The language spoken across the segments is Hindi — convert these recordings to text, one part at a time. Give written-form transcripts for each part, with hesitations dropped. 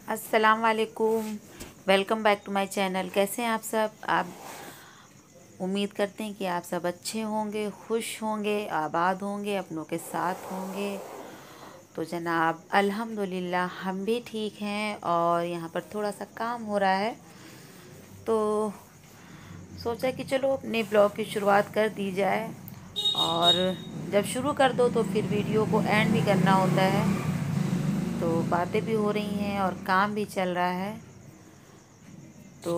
अस्सलाम वालेकुम। Welcome back to my channel. कैसे हैं आप सब? आप उम्मीद करते हैं कि आप सब अच्छे होंगे, खुश होंगे, आबाद होंगे, अपनों के साथ होंगे। तो जनाब अल्हम्दुलिल्लाह हम भी ठीक हैं और यहाँ पर थोड़ा सा काम हो रहा है, तो सोचा कि चलो अपने ब्लॉग की शुरुआत कर दी जाए। और जब शुरू कर दो तो फिर वीडियो को एंड भी करना होता है। तो बातें भी हो रही हैं और काम भी चल रहा है। तो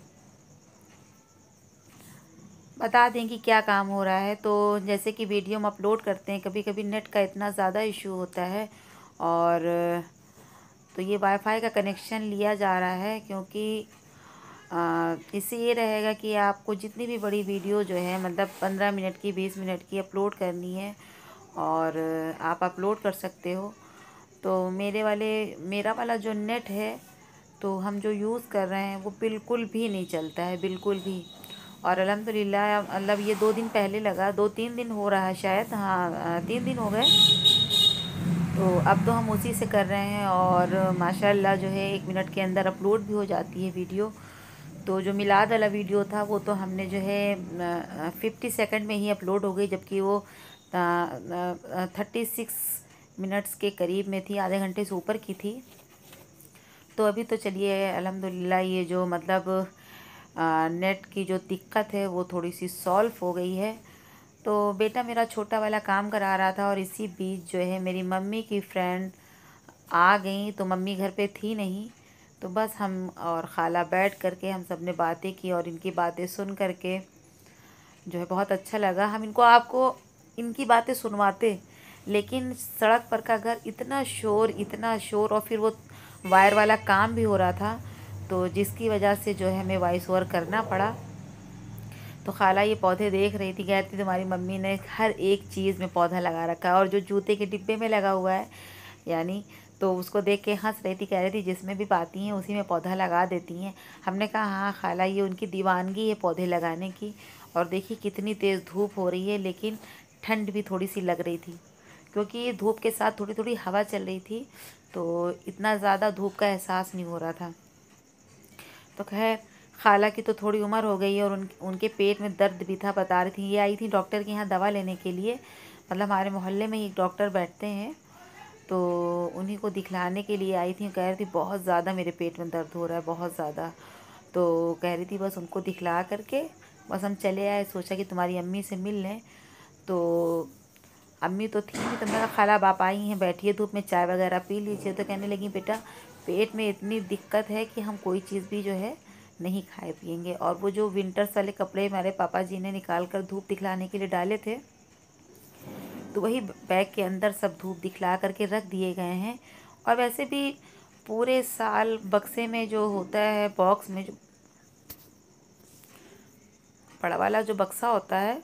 बता दें कि क्या काम हो रहा है। तो जैसे कि वीडियो हम अपलोड करते हैं, कभी कभी नेट का इतना ज़्यादा इशू होता है। और तो ये वाईफाई का कनेक्शन लिया जा रहा है, क्योंकि इससे ये रहेगा कि आपको जितनी भी बड़ी वीडियो जो है, मतलब 15 मिनट की, 20 मिनट की अपलोड करनी है और आप अपलोड कर सकते हो। तो मेरा वाला जो नेट है, तो हम जो यूज़ कर रहे हैं वो बिल्कुल भी नहीं चलता है, बिल्कुल भी। और अल्हम्दुलिल्लाह मतलब ये 2 दिन पहले लगा, 2-3 दिन हो रहा है शायद, हाँ 3 दिन हो गए। तो अब तो हम उसी से कर रहे हैं और माशाल्लाह जो है 1 मिनट के अंदर अपलोड भी हो जाती है वीडियो। तो जो मिलाद वाला वीडियो था वो तो हमने जो है 50 सेकंड में ही अपलोड हो गई, जबकि वो 36 मिनट्स के करीब में थी, आधे घंटे से ऊपर की थी। तो अभी तो चलिए अल्हम्दुलिल्लाह ये जो मतलब नेट की जो दिक्कत है वो थोड़ी सी सॉल्व हो गई है। तो बेटा मेरा छोटा वाला काम करा रहा था और इसी बीच जो है मेरी मम्मी की फ्रेंड आ गई। तो मम्मी घर पे थी नहीं, तो बस हम और ख़ाला बैठ करके हम सब ने बातें की और इनकी बातें सुन करके जो है बहुत अच्छा लगा। हम इनको आपको इनकी बातें सुनवाते, लेकिन सड़क पर का घर, इतना शोर, इतना शोर, और फिर वो वायर वाला काम भी हो रहा था, तो जिसकी वजह से जो है हमें वॉइस ओवर करना पड़ा। तो खाला ये पौधे देख रही थी, कह रही थी तुम्हारी मम्मी ने हर एक चीज़ में पौधा लगा रखा है, और जो जूते के डिब्बे में लगा हुआ है यानी, तो उसको देख के हंस रही थी, कह रही थी जिसमें भी पाती हैं उसी में पौधा लगा देती हैं। हमने कहा हाँ खाला, ये उनकी दीवानगी है पौधे लगाने की। और देखिए कितनी तेज़ धूप हो रही है, लेकिन ठंड भी थोड़ी सी लग रही थी, क्योंकि ये धूप के साथ थोड़ी थोड़ी हवा चल रही थी, तो इतना ज़्यादा धूप का एहसास नहीं हो रहा था। तो खैर खाला की तो थोड़ी उम्र हो गई है और उनके पेट में दर्द भी था, बता रही थी। ये आई थी डॉक्टर के यहाँ दवा लेने के लिए, मतलब हमारे मोहल्ले में ही एक डॉक्टर बैठते हैं, तो उन्हीं को दिखलाने के लिए आई थी। कह रही थी बहुत ज़्यादा मेरे पेट में दर्द हो रहा है, बहुत ज़्यादा। तो कह रही थी बस उनको दिखला करके बस हम चले आए, सोचा कि तुम्हारी अम्मी से मिल लें। तो अम्मी तो थी नहीं, तो मैंने कहा खाला आप आई हैं, बैठिए धूप में, चाय वगैरह पी लीजिए। तो कहने लगी बेटा पेट में इतनी दिक्कत है कि हम कोई चीज़ भी जो है नहीं खाए पिएंगे। और वो जो विंटर्स वाले कपड़े हमारे पापा जी ने निकाल कर धूप दिखलाने के लिए डाले थे, तो वही बैग के अंदर सब धूप दिखला करके रख दिए गए हैं। और वैसे भी पूरे साल बक्से में जो होता है, बॉक्स में जो बड़ा वाला जो बक्सा होता है,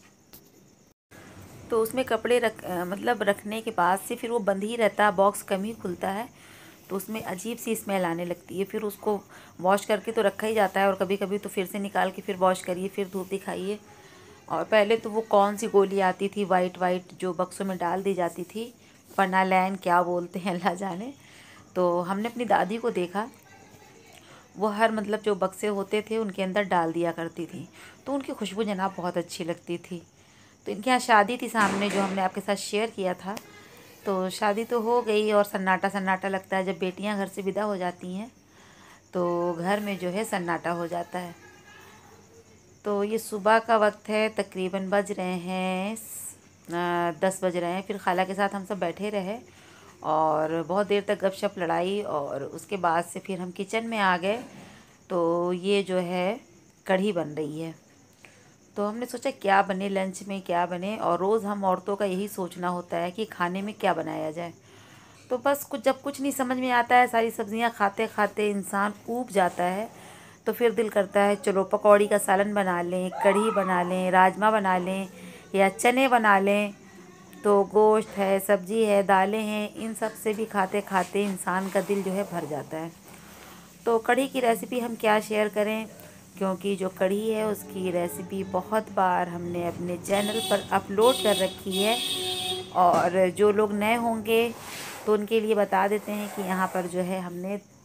तो उसमें कपड़े मतलब रखने के बाद से फिर वो बंद ही रहता है, बॉक्स कम ही खुलता है, तो उसमें अजीब सी स्मेल आने लगती है। फिर उसको वॉश करके तो रखा ही जाता है, और कभी कभी तो फिर से निकाल के फिर वॉश करिए, फिर धूप दिखाइए। और पहले तो वो कौन सी गोली आती थी वाइट वाइट, जो बक्सों में डाल दी जाती थी, फनालैन क्या बोलते हैं अल्लाह जाने। तो हमने अपनी दादी को देखा, वो हर मतलब जो बक्से होते थे उनके अंदर डाल दिया करती थी, तो उनकी खुशबू जनाब बहुत अच्छी लगती थी। तो इनके यहाँ शादी थी सामने, जो हमने आपके साथ शेयर किया था। तो शादी तो हो गई और सन्नाटा सन्नाटा लगता है, जब बेटियां घर से विदा हो जाती हैं तो घर में जो है सन्नाटा हो जाता है। तो ये सुबह का वक्त है, तकरीबन बज रहे हैं 10 बज रहे हैं। फिर खाला के साथ हम सब बैठे रहे और बहुत देर तक गपशप लड़ाई, और उसके बाद से फिर हम किचन में आ गए। तो ये जो है कढ़ी बन रही है, तो हमने सोचा क्या बने लंच में, क्या बने। और रोज़ हम औरतों का यही सोचना होता है कि खाने में क्या बनाया जाए। तो बस जब कुछ नहीं समझ में आता है, सारी सब्जियां खाते खाते इंसान ऊब जाता है, तो फिर दिल करता है चलो पकौड़ी का सालन बना लें, कढ़ी बना लें, राजमा बना लें, या चने बना लें। तो गोश्त है, सब्जी है, दालें हैं, इन सब से भी खाते खाते इंसान का दिल जो है भर जाता है। तो कढ़ी की रेसिपी हम क्या शेयर करें, क्योंकि जो कढ़ी है उसकी रेसिपी बहुत बार हमने अपने चैनल पर अपलोड कर रखी है। और जो लोग नए होंगे तो उनके लिए बता देते हैं कि यहाँ पर जो है हमने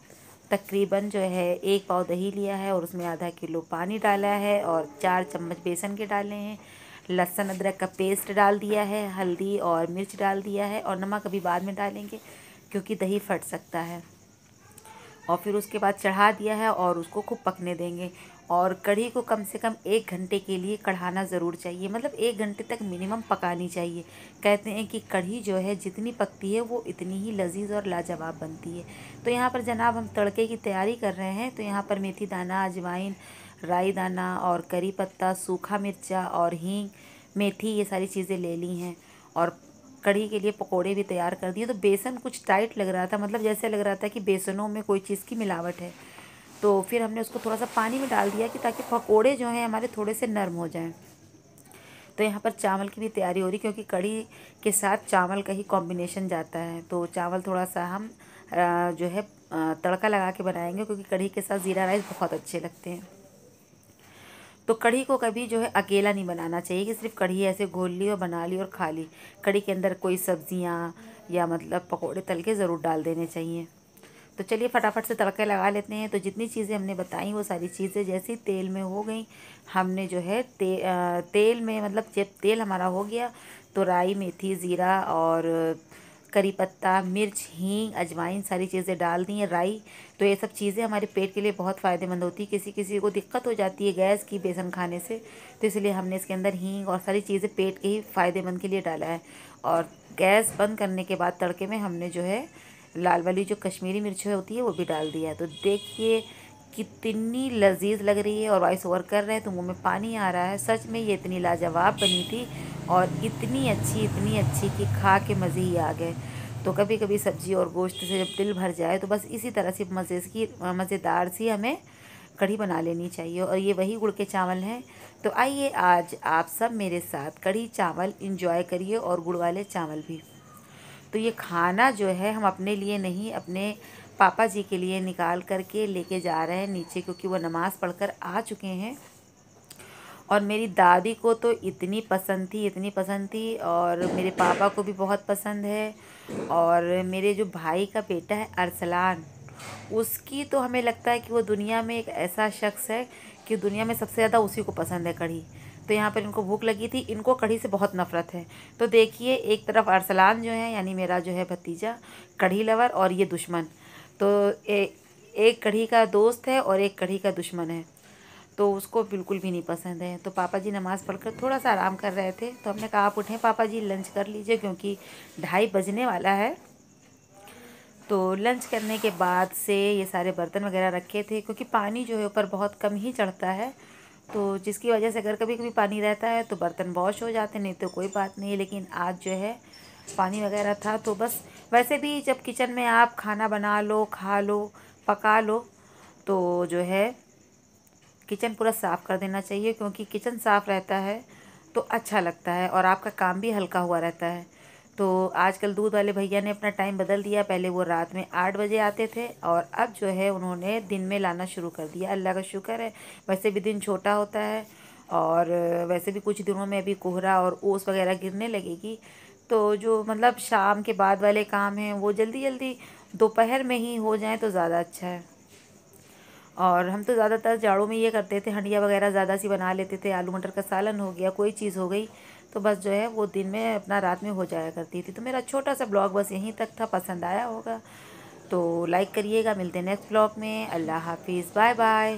तकरीबन जो है 1 पाव दही लिया है और उसमें आधा किलो पानी डाला है और 4 चम्मच बेसन के डाले हैं। लहसुन अदरक का पेस्ट डाल दिया है, हल्दी और मिर्च डाल दिया है और नमक अभी बाद में डालेंगे क्योंकि दही फट सकता है। और फिर उसके बाद चढ़ा दिया है और उसको खूब पकने देंगे। और कढ़ी को कम से कम 1 घंटे के लिए कढ़ाना ज़रूर चाहिए, मतलब 1 घंटे तक मिनिमम पकानी चाहिए। कहते हैं कि कढ़ी जो है जितनी पकती है वो इतनी ही लजीज और लाजवाब बनती है। तो यहाँ पर जनाब हम तड़के की तैयारी कर रहे हैं। तो यहाँ पर मेथी दाना, अजवाइन, राई दाना और करी पत्ता, सूखा मिर्चा और हींग, मेथी, ये सारी चीज़ें ले ली हैं। और कढ़ी के लिए पकोड़े भी तैयार कर दिए। तो बेसन कुछ टाइट लग रहा था, मतलब जैसे लग रहा था कि बेसनों में कोई चीज़ की मिलावट है। तो फिर हमने उसको थोड़ा सा पानी में डाल दिया कि ताकि पकोड़े जो हैं हमारे थोड़े से नरम हो जाएं। तो यहाँ पर चावल की भी तैयारी हो रही, क्योंकि कढ़ी के साथ चावल का ही कॉम्बिनेशन जाता है। तो चावल थोड़ा सा हम जो है तड़का लगा के बनाएंगे, क्योंकि कढ़ी के साथ ज़ीरा राइस बहुत अच्छे लगते हैं। तो कढ़ी को कभी जो है अकेला नहीं बनाना चाहिए कि सिर्फ कढ़ी ऐसे घोल ली और बना ली और खा ली। कढ़ी के अंदर कोई सब्जियां या मतलब पकोड़े तल के ज़रूर डाल देने चाहिए। तो चलिए फटाफट से तड़के लगा लेते हैं। तो जितनी चीज़ें हमने बताई वो सारी चीज़ें जैसे ही तेल में हो गई, हमने जो है तेल में, मतलब जब तेल हमारा हो गया तो राई, मेथी, ज़ीरा और करी पत्ता, मिर्च, हींग, अजवाइन सारी चीज़ें डाल दी हैं। राई, तो ये सब चीज़ें हमारे पेट के लिए बहुत फ़ायदेमंद होती है। किसी किसी को दिक्कत हो जाती है गैस की बेसन खाने से, तो इसलिए हमने इसके अंदर हींग और सारी चीज़ें पेट के ही फ़ायदेमंद के लिए डाला है। और गैस बंद करने के बाद तड़के में हमने जो है लाल वाली जो कश्मीरी मिर्च होती है वो भी डाल दिया है। तो देखिए कितनी लजीज लग रही है। और वॉइस ओवर कर रहे हैं तो मुंह में पानी आ रहा है। सच में ये इतनी लाजवाब बनी थी और इतनी अच्छी कि खा के मज़े ही आ गए। तो कभी कभी सब्जी और गोश्त से जब दिल भर जाए तो बस इसी तरह से मज़ेदार सी हमें कढ़ी बना लेनी चाहिए। और ये वही गुड़ के चावल हैं। तो आइए आज आप सब मेरे साथ कढ़ी चावल इंजॉय करिए, और गुड़ वाले चावल भी। तो ये खाना जो है हम अपने लिए नहीं, अपने पापा जी के लिए निकाल करके लेके जा रहे हैं नीचे, क्योंकि वो नमाज़ पढ़कर आ चुके हैं। और मेरी दादी को तो इतनी पसंद थी, इतनी पसंद थी, और मेरे पापा को भी बहुत पसंद है। और मेरे जो भाई का बेटा है अरसलान, उसकी तो हमें लगता है कि वो दुनिया में एक ऐसा शख्स है कि दुनिया में सबसे ज़्यादा उसी को पसंद है कढ़ी। तो यहाँ पर इनको भूख लगी थी, इनको कढ़ी से बहुत नफ़रत है। तो देखिए एक तरफ अरसलान जो है, यानी मेरा जो है भतीजा, कढ़ी लवर, और ये दुश्मन। तो एक कढ़ी का दोस्त है और एक कढ़ी का दुश्मन है। तो उसको बिल्कुल भी नहीं पसंद है। तो पापा जी नमाज़ पढ़कर थोड़ा सा आराम कर रहे थे, तो हमने कहा आप उठें पापा जी, लंच कर लीजिए, क्योंकि 2:30 बजने वाला है। तो लंच करने के बाद से ये सारे बर्तन वगैरह रखे थे, क्योंकि पानी जो है ऊपर बहुत कम ही चढ़ता है। तो जिसकी वजह से अगर कभी कभी पानी रहता है तो बर्तन वॉश हो जाते, नहीं तो कोई बात नहीं। लेकिन आज जो है पानी वगैरह था, तो बस वैसे भी जब किचन में आप खाना बना लो, खा लो, पका लो, तो जो है किचन पूरा साफ़ कर देना चाहिए, क्योंकि किचन साफ़ रहता है तो अच्छा लगता है और आपका काम भी हल्का हुआ रहता है। तो आजकल दूध वाले भैया ने अपना टाइम बदल दिया। पहले वो रात में 8 बजे आते थे और अब जो है उन्होंने दिन में लाना शुरू कर दिया। अल्लाह का शुक्र है। वैसे भी दिन छोटा होता है, और वैसे भी कुछ दिनों में अभी कोहरा और ओस वगैरह गिरने लगेगी। तो जो मतलब शाम के बाद वाले काम हैं वो जल्दी जल्दी दोपहर में ही हो जाएं तो ज़्यादा अच्छा है। और हम तो ज़्यादातर जाड़ों में ये करते थे, हंडिया वगैरह ज़्यादा सी बना लेते थे। आलू मटर का सालन हो गया, कोई चीज़ हो गई, तो बस जो है वो दिन में अपना रात में हो जाया करती थी। तो मेरा छोटा सा ब्लॉग बस यहीं तक था। पसंद आया होगा तो लाइक करिएगा। मिलते हैं नेक्स्ट ब्लॉग में। अल्लाह हाफिज़, बाय बाय।